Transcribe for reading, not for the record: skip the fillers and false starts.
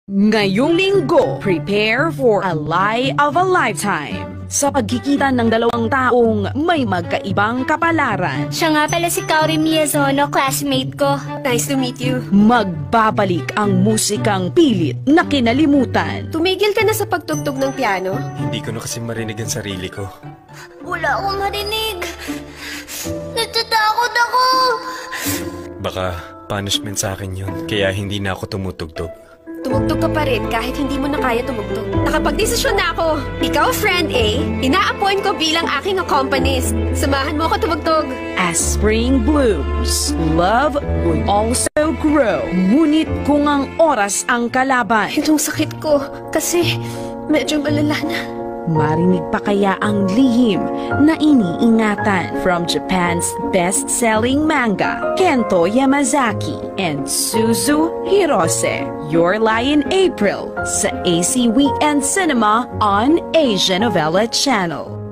Ngayong linggo, prepare for a lie of a lifetime. Sa pagkikita ng dalawang taong may magkaibang kapalaran. Siya nga pala si Kaori Miyazono, classmate ko. Nice to meet you. Magbabalik ang musikang pilit na kinalimutan. Tumigil ka na sa pagtugtog ng piano? Hindi ko na kasi marinig ang sarili ko. Wala akong marinig. Natatakot ako. Baka punishment sa akin yun, kaya hindi na ako tumutugtog. Tumugtog ka pa rin kahit hindi mo na kaya tumugtog. Nakapag-desisyon na ako. Ikaw, friend A, ina-appoint ko bilang aking accompanist. Samahan mo ako tumugtog. As spring blooms, love will also grow. Ngunit kung ang oras ang kalaban, Itong sakit ko kasi medyo malala na. marinig pa kaya ang lihim na iniingatan from Japan's best-selling manga, Kento Yamazaki and Suzu Hirose. Your Lie in April sa AC Weekend Cinema on Asianovela Channel.